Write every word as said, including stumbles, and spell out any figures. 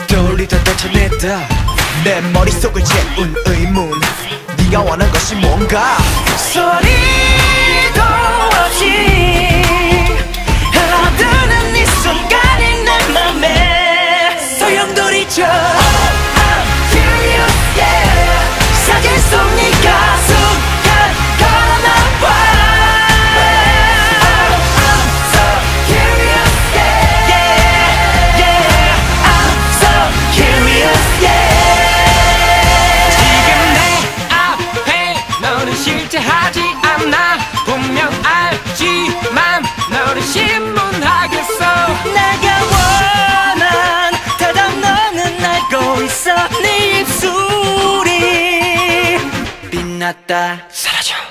떠올리다 쫓아냈다 내 머릿속을 채운 의문 네가 원한 것이 뭔가 소리도 없이 흘러드는 이 순간이 내 맘에 소용돌이쳐 oh, I'm curious yeah 사진 속 네가 순간 걸어나와 oh, I'm so curious yeah yeah yeah I'm so curious yeah 지금 내 앞에 너는 실제 하지 않아 분명 알지만 너를 신문하겠어 내가 원한 대답 너는 알고 있어 네 입술이 빛났다 사라져